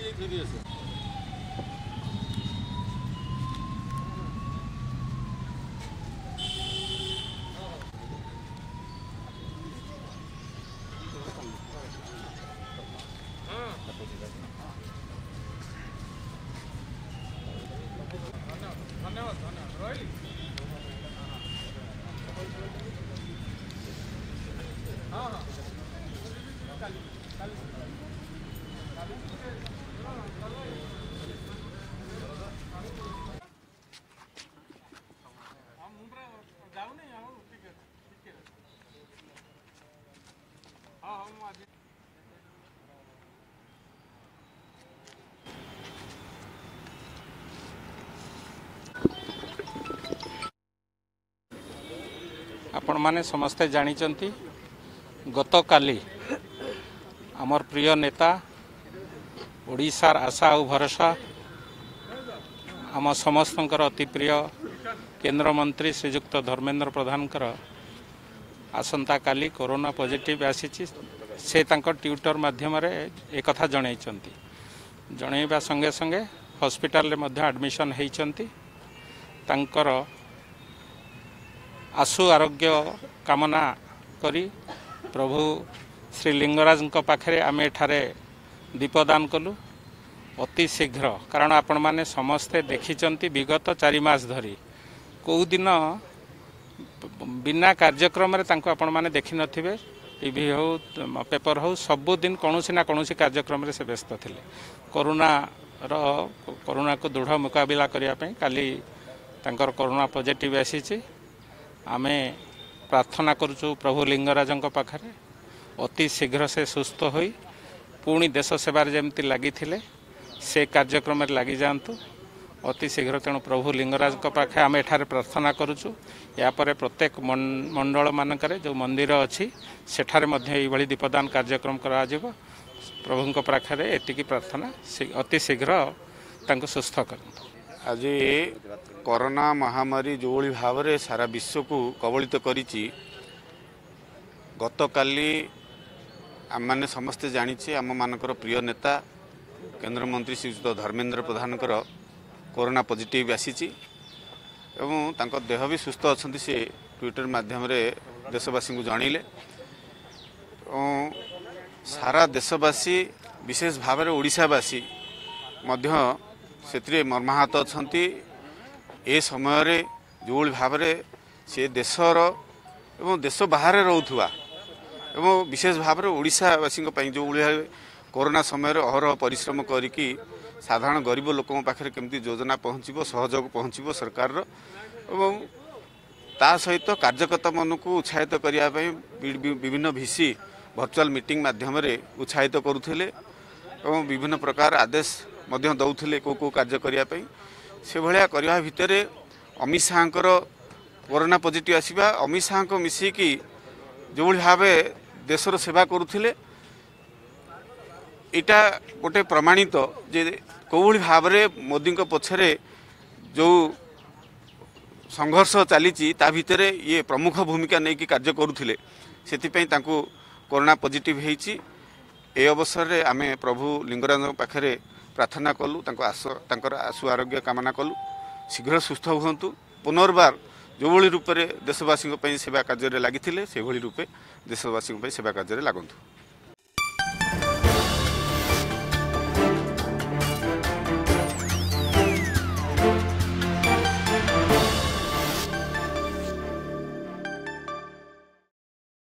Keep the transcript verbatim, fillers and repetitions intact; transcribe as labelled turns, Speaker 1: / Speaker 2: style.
Speaker 1: धन्यवाद धन्यवाद रही हाँ हाँ मुंड्रे जाऊनी हाँ हाँ मुझे आपण माने समस्ते जानिचंती गत काली आमर प्रिय नेता ओडिशार आशा और भरोसा आम समस्तंकर अति प्रिय केंद्र मंत्री श्रीजुक्त धर्मेंद्र प्रधानकर आसंता काली कोरोना पॉजिटिव आसीची से तांकर ट्विटर माध्यम रे एक कथा जणाइचंती जणाइबा संगे संगे हॉस्पिटल रे मध्य एडमिशन हेइचंती तांकर आशु आरोग्य कामना करी प्रभु श्री लिंगराज पाखे आम एठारे दीपदान कलु अति शीघ्र कारण आपण माने समस्ते देखिचंती विगत चारि मास धरी कौ दिन बिना कार्यक्रम रे तांको आपण माने देखि नथिबे टीवी हो पेपर हो सबु दिन कौनसी ना कौनसी कार्यक्रम रे से व्यस्त थिले कोरोना रो कोरोना को दृढ़ मुकाबला करिया पई काली तांकर कोरोना पॉजिटिव आसीची आमे प्रार्थना करुचु प्रभु लिंगराज पाखे अति शीघ्र से सुस्थ होई पुणी देश सेवार जमती लगी से कार्यक्रम लगी जातु अति शीघ्र तेणु प्रभु लिंगराज पाखे आम एठारे प्रार्थना करुचु यापर प्रत्येक मंडल मानकरे जो मंदिर अच्छी सेठारे मध्य यही दीपदान कार्यक्रम करा जिवो प्रभु पाखे एतिकी प्रार्थना अति शीघ्र तांको सुस्थ करंतु।
Speaker 2: आज कोरोना महामारी जो भाव में सारा विश्व को कबलित करिछि गत काली आम माने समस्ते जानिछे आम मानकर प्रिय नेता केंद्र मंत्री श्रीयुक्त धर्मेंद्र प्रधानकर कोरोना पॉजिटिव आसीछि एवं तांको देह भी सुस्थ अछंती से ट्विटर माध्यम रे देशवासी को जणैले सारा देशवासी विशेष भाव में ओडिशावासी मध्य से मर्माहत अछंती ए समय रे जो भाव में से देशर एवं देश बाहर रोथुआ एवं विशेष भाव में ओडिशावासी जो कोरोना समय अहरह परिश्रम करिकी साधारण गरीब लोकों पाखे केमती योजना पहुँचो सहयोग पहुँचो सरकार एवं ता सहित कार्यकर्ता मन को उत्साहित करने विभिन्न भिसी वर्चुअल मीटिंग माध्यम रे उत्साहित करुले एवं विभिन्न प्रकार आदेश मध्य दौले को को कार्य करने से भाया करने भितर अमित शाहर कोरोना पॉजिटिव आसवा अमित शाह को मिसिकी जो भाव देशर सेवा करुले इटा गोटे प्रमाणित जे कौली भाव में मोदी पछरे जो संघर्ष चली ता भितर ये प्रमुख भूमिका नहीं कि कार्य करुले से कोरोना पॉजिटिव होती ए अवसर में आम प्रभु लिंगराज पाखे प्रार्थना कलु आशु आशु आरोग्य कामना कलु शीघ्र सुस्थ हुंतु पुनर्बार जो रूप से देशवासी सेवा कार्य लगी से रूपे देशवासी सेवा कार्य लगंतु।